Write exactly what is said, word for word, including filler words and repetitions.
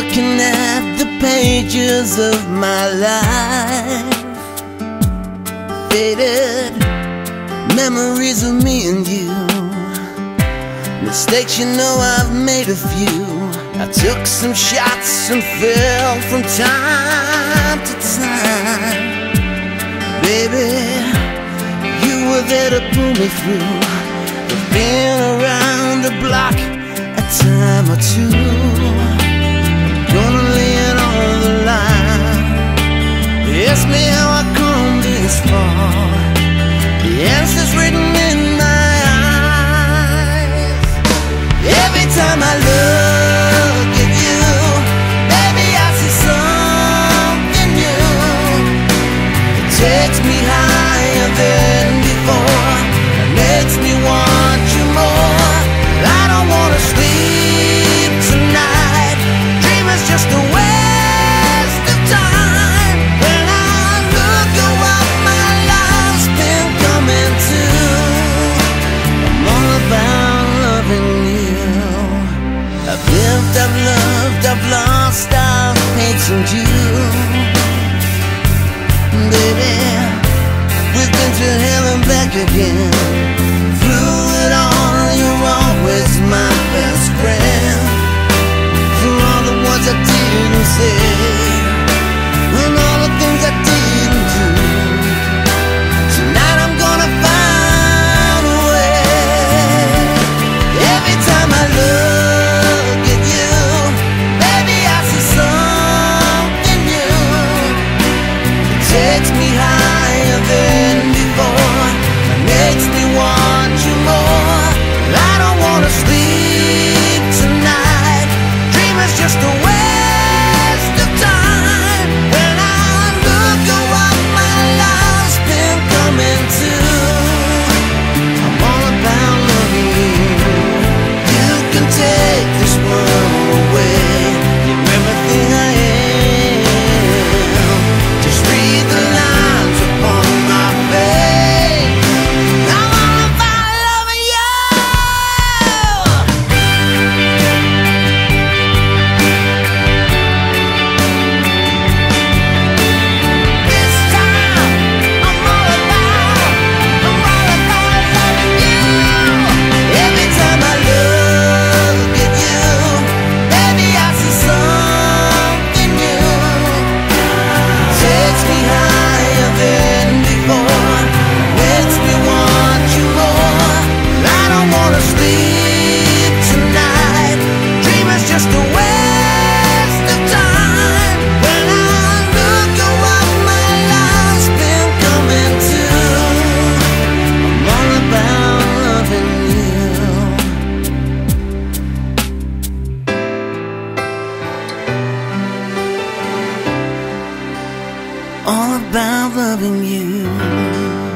looking at the pages of my life, faded memories of me and you. Mistakes, you know I've made a few. I took some shots and fell from time to time. Baby, you were there to pull me through. You've been around the block a time or two. Gonna lay it on the line. Ask me how I come this far. The answer's written in my eyes. Every time I look at you, baby, I see something new. It takes me higher than before. It makes me want you more. I don't wanna sleep tonight. Dream is just a waste of time. When I look at what my life's been coming to, I'm all about loving you. I've lived, I've loved, I've lost, I've hated you. Baby, we've been to hell and back again. Through it all, you're always my best friend. For all the words I didn't say, and all the things I didn't do, tonight I'm gonna find a way. Every time I look at you, baby, I see something new. It takes me higher than before. It makes me want you more. I don't wanna sleep tonight. Dream is just a waste of time. When I look at what my life's been coming to, I'm all about loving you. You can take this world away. You're everything I am. Just read the lines upon my face. I'm all about loving you. This time, I'm all about, I'm all about loving you. Every time I look at you, baby, I see something new. It takes me higher than before. Makes me want you more. I don't wanna sleep tonight. Dream is just a waste of time. When I look at what my life's been coming to, I'm all about loving you. All about loving you.